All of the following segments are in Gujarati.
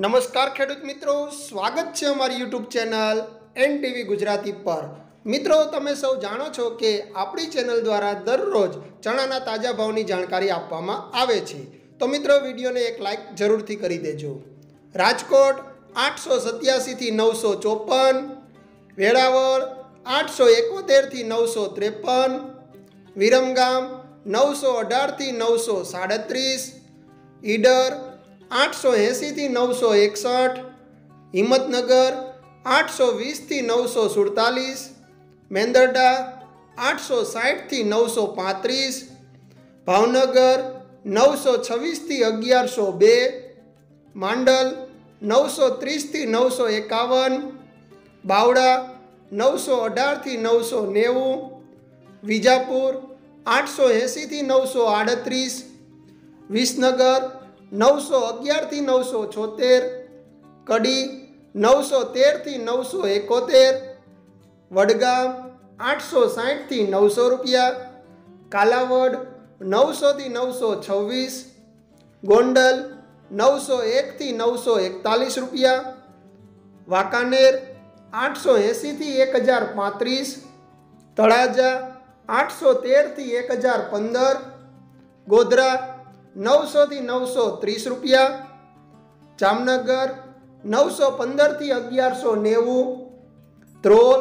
નમસ્કાર ખેડૂત મિત્રો, સ્વાગત છે અમારી યુટ્યુબ ચેનલ એનટીવી ગુજરાતી પર। મિત્રો, તમે સૌ જાણો છો કે આપણી ચેનલ દ્વારા દરરોજ ચણાના તાજા ભાવની જાણકારી આપવામાં આવે છે। તો મિત્રો, વિડીયોને એક લાઇક જરૂરથી કરી દેજો। રાજકોટ 887 થી 954, વેળાવળ 871 થી 953, વિરમગામ 918 થી 937, ઈડર 880 થી 961, હિંમતનગર 820 થી 947, મેંદરડા 860 થી 935, ભાવનગર 926 થી 1102, માંડલ 930 થી 951, બાવડા 918 થી 990, વિજાપુર 880 થી 938, વિસનગર 911 થી 976, કડી 913 થી 971, વડગામ 860 થી 900 રૂપિયા, કાલાવડ 900 થી 926, ગોંડલ 901 થી 941 રૂપિયા, વાંકાનેર 880 થી 1035, તળાજા 813 થી 1015, ગોધરા 900 થી 930 રૂપિયા, જામનગર 915 થી 1190, ધ્રોલ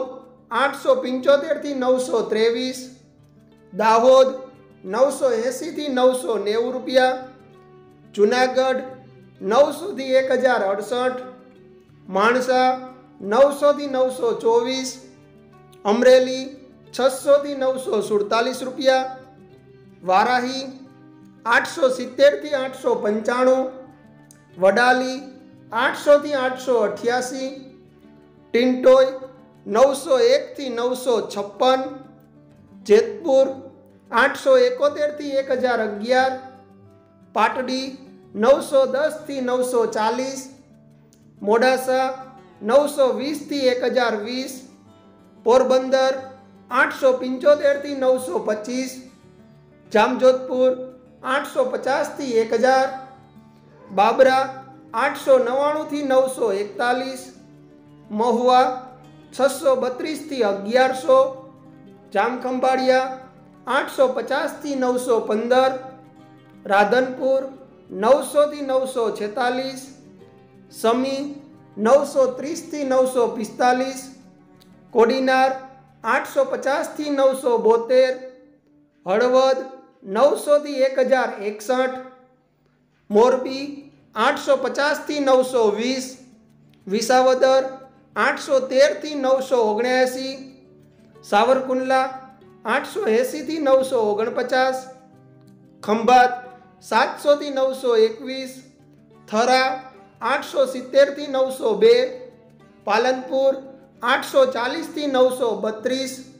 875 થી 923, દાહોદ 980 થી 990 રૂપિયા, જુનાગઢ 900 થી 1068, માણસા 900 થી 924, અમરેલી 600 થી 947 રૂપિયા, વારાહી 870 થી 895, વડાલી 800 થી 888, ટિન્ટોય 901 થી 956, જેતપુર 871 થી 1011, પાટડી 910 થી 940, મોડાસા 920 થી 1020, પોરબંદર 875 થી 925, જામજોધપુર 850 થી 1000, બાબરા 899 થી 941, મહુવા 632 થી 1100, જામખંભાળિયા 850 થી 915, રાધનપુર 900 થી 946, સમી 930 થી 945, કોડીનાર 850 થી 972, હળવદ 900 થી 1061, મોરબી 850 થી 920, વિસાવદર 813 થી 979, સાવરકુંડલા 880 થી 949, ખંભાત 700 થી 921, થરા 870 થી 902, પાલનપુર 840 થી 932,